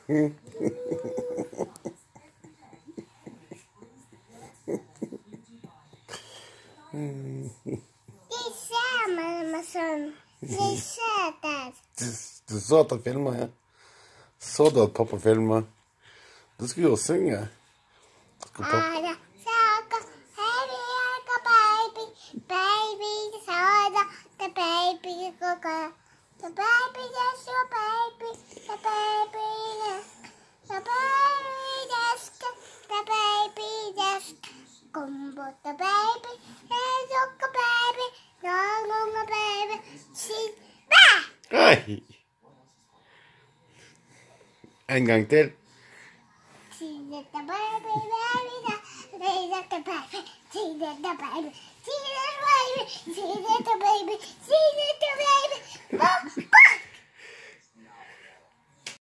my son. They said that. Du så at jeg filmet, ja? Så du at pappa filmet? Du skulle jo synge. Ada, soda, baby, baby, soda, the baby, coca, the baby, that's your baby, the baby, the baby, that's the baby, that's combo, the baby, there's a baby, no, baby, see, bah! Hei! En gang til. See that the baby, see that the baby, see that the baby, see that the baby, see that the baby.